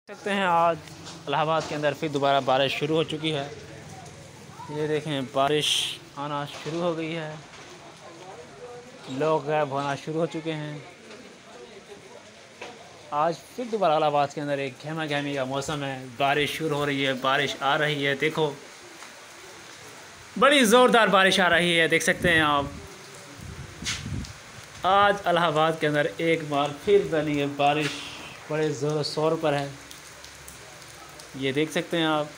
सकते हैं आज इलाहाबाद के अंदर फिर दोबारा बारिश शुरू हो चुकी है। ये देखें बारिश आना शुरू हो गई है, लोग गायब होना शुरू हो चुके हैं। आज फिर दोबारा इलाहाबाद के अंदर एक गहमा गहमी का मौसम है, बारिश शुरू हो रही है, बारिश आ रही है। देखो बड़ी ज़ोरदार बारिश आ रही है, देख सकते हैं आप। आज इलाहाबाद के अंदर एक बार फिर बनी है बारिश, बड़े ज़ोर शोर पर है, ये देख सकते हैं आप।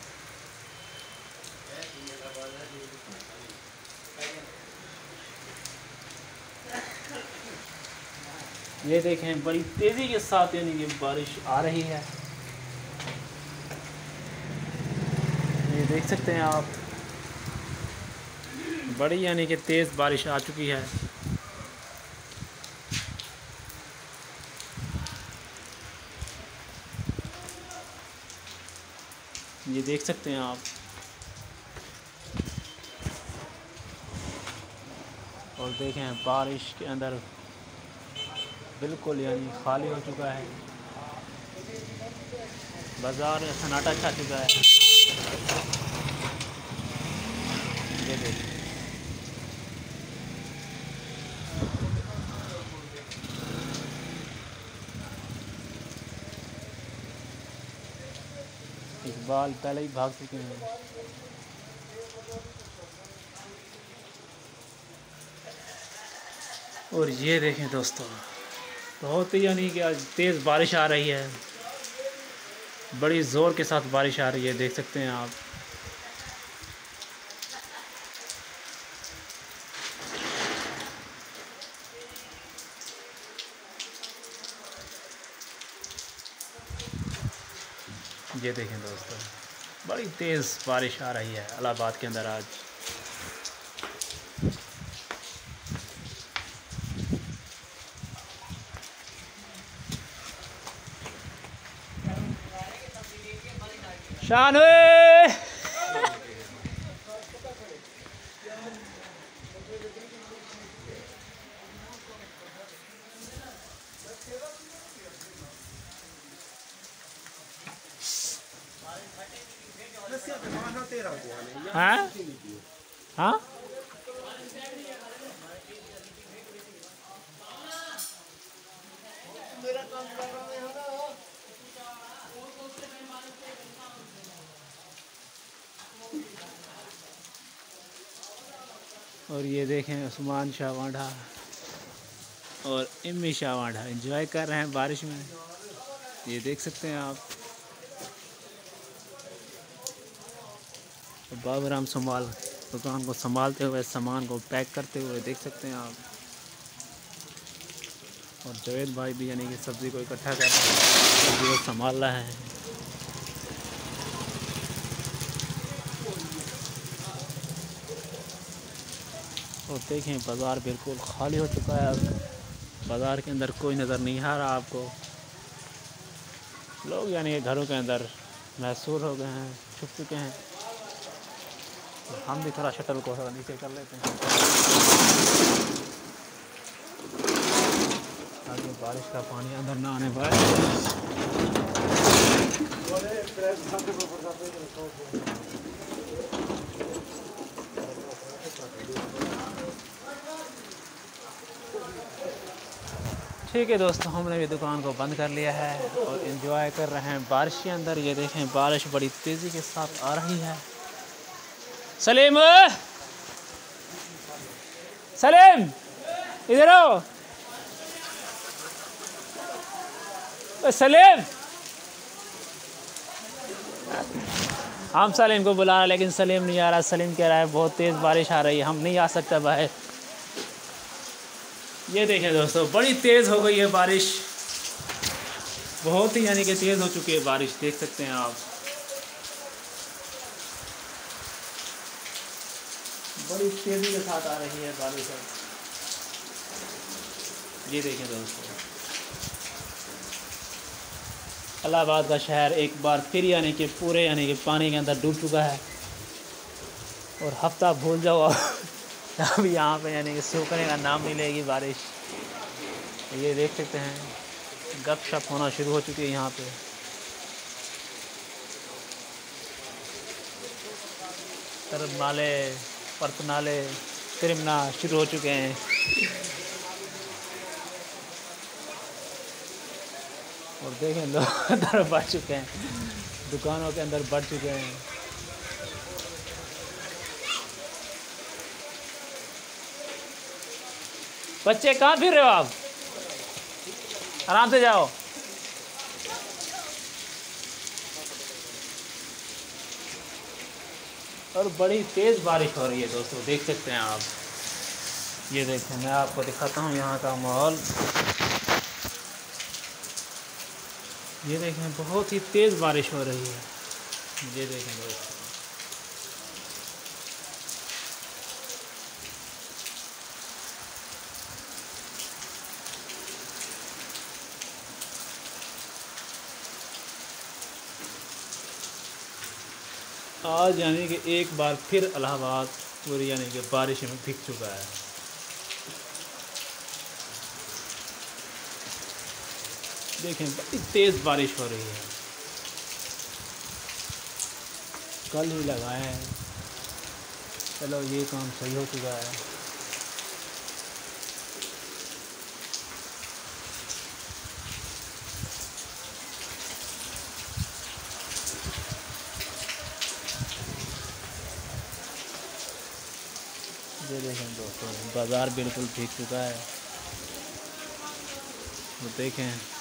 ये देखें बड़ी तेज़ी के साथ यानी कि बारिश आ रही है, ये देख सकते हैं आप। बड़ी यानी कि तेज़ बारिश आ चुकी है। ये देख सकते हैं आप। और देखें बारिश के अंदर बिल्कुल यानी खाली हो चुका है, बाज़ार में सन्नाटा छा चुका है। ये देखें इकबाल पहले ही भाग चुके हैं। और ये देखें दोस्तों, बहुत ही यानी कि आज तेज़ बारिश आ रही है, बड़ी ज़ोर के साथ बारिश आ रही है, देख सकते हैं आप। ये देखें दोस्तों, बड़ी तेज़ बारिश आ रही है इलाहाबाद के अंदर आज। शान हाँ हाँ और ये देखें उस्मान शाहवांडा और इम्मी शाहवांडा एंजॉय कर रहे हैं बारिश में, ये देख सकते हैं आप। तो बाबूराम दुकान को संभालते हुए, सामान को पैक करते हुए, देख सकते हैं आप। और जावेद भाई भी यानी कि सब्ज़ी को इकट्ठा कर रहे हैं, सब्ज़ी को संभाल रहा है। और देखें बाज़ार बिल्कुल खाली हो चुका है, अब बाज़ार के अंदर कोई नज़र नहीं आ रहा आपको। लोग यानी कि घरों के अंदर महसूर हो गए हैं, छुप चुके हैं। हम भी थोड़ा शटल को थोड़ा नीचे कर लेते हैं ताकि बारिश का पानी अंदर ना आने पाए। ठीक है दोस्तों, हमने भी दुकान को बंद कर लिया है और एंजॉय कर रहे हैं बारिश के अंदर। ये देखें बारिश बड़ी तेज़ी के साथ आ रही है। सलीम सलीम इधर आओ, सलीम। हम सलीम को बुला रहे लेकिन सलीम नहीं आ रहा। सलीम कह रहा है बहुत तेज़ बारिश आ रही है, हम नहीं आ सकते बाहर। ये देखें दोस्तों, बड़ी तेज़ हो गई है बारिश, बहुत ही यानी कि तेज़ हो चुकी है बारिश, देख सकते हैं आप। बड़ी तेज़ी के साथ आ रही है बारिश। ये देखें दोस्तों, इलाहाबाद का शहर एक बार फिर यानी कि पूरे यानी कि पानी के अंदर डूब चुका है। और हफ्ता भूल जाओ अब यहाँ पे यानी कि सूखने का नाम नहीं लेगी बारिश। ये देख सकते हैं गपशप होना शुरू हो चुकी है यहाँ पे। तरफ नाले परत नाले तिरमना शुरू हो चुके हैं। और देखें लोग अंदर बढ़ चुके हैं, दुकानों के अंदर बढ़ चुके हैं। बच्चे कहाँ फिर रहे हो आप? आराम से जाओ। और बड़ी तेज़ बारिश हो रही है दोस्तों, देख सकते हैं आप। ये देखें, मैं आपको दिखाता हूँ यहाँ का माहौल। ये देखें, बहुत ही तेज़ बारिश हो रही है। ये देखें दोस्तों, आज यानी कि एक बार फिर इलाहाबाद पूरी यानी कि बारिश में भीग चुका है। देखें, बड़ी तेज़ बारिश हो रही है। कल ही लगाए हैं, चलो ये काम सही हो चुका है। ये देखें दोस्तों, बाज़ार बिल्कुल भीग चुका है। तो देखें